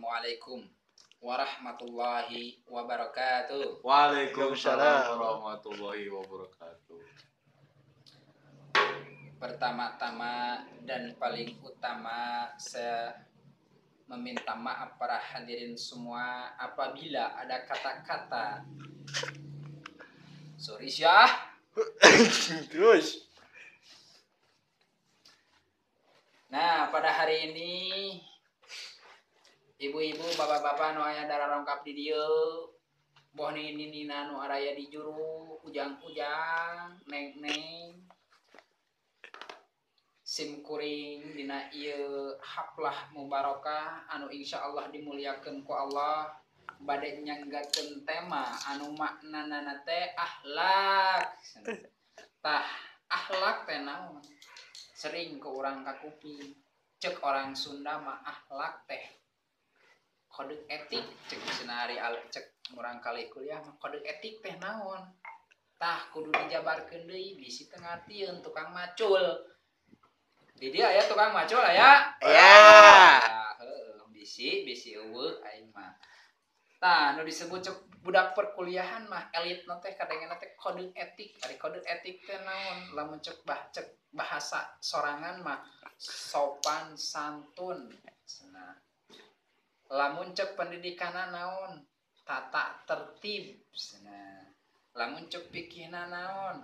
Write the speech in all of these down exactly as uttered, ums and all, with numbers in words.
Assalamualaikum warahmatullahi wabarakatuh. Waalaikumsalam warahmatullahi wabarakatuh. Pertama-tama dan paling utama saya meminta maaf para hadirin semua apabila ada kata-kata sorry syah. Terus. Nah, pada hari ini ibu-ibu, bapak-bapak nu aya darah lengkap di dieu, boh nini-nina nu araya di juru, ujang-ujang, neng-neng, sim kuring dina ieu haflah mubarakah anu insyaallah dimuliakeun ku Allah, bade nyanggakeun tema anu maknana teh akhlak. Tah, akhlak teh naon? Sering ke orang kakuping, cek orang Sunda mah akhlak teh kode etik, cek senari al cek orang kali kuliah mah kode etik teh naon? Tah kudu dijabarkeun deui bisi teu ngartieun tukang macul. Di dia aya tukang macul aya? Ya. Heeh, bisi bisi eueuh aing mah. Tah nu disebut cek budak perkuliahan mah elit na teh kadangana teh kode etik, ari kode etik teh naon? Lamun cek bah cek bahasa sorangan mah sopan santun. Nah, lamun cek pendidikanna naon? Tata tertib. Nah, lamun cek pikihna naon?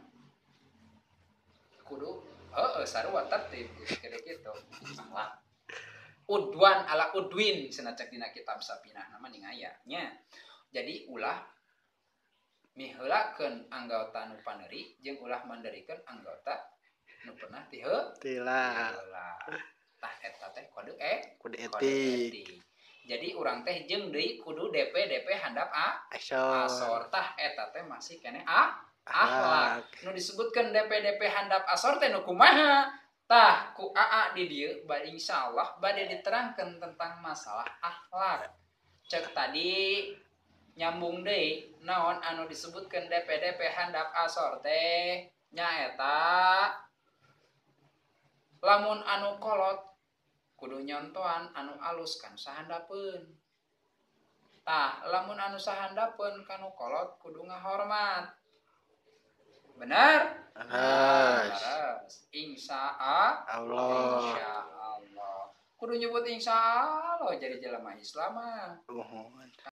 Kudu heeh sarua tertib kira kitu. Salah. Udwan ala udwin cenah cek dina kitab Sapinah nama ningaya nya. Jadi ulah miheulakeun anggota nu paneuri jeung ulah manderikeun anggota nu pernah tiheu Tila. Tah eta teh kode e Kode kode etik. etik. Jadi urang teh jeung deui kudu D P D P handap a Asor. asor. Tah eta teh masih kene a akhlak. Nu disebutkeun D P D P handap asor teh nu kumaha? Tah ku A A di dieu bade insyaallah bade diterangkeun tentang masalah akhlak. Cek tadi nyambung deui naon anu disebutkeun D P D P handap asor teh nyaeta lamun anu kolot kudu nyontoan anu alus kan sahandapeun. Tah lamun anu sahandapeun kanu kolot kudu ngahormat. Bener? Bener. Insya Allah. Insya Allah. Kudu nyebut insya Allah jadi jelema Islam.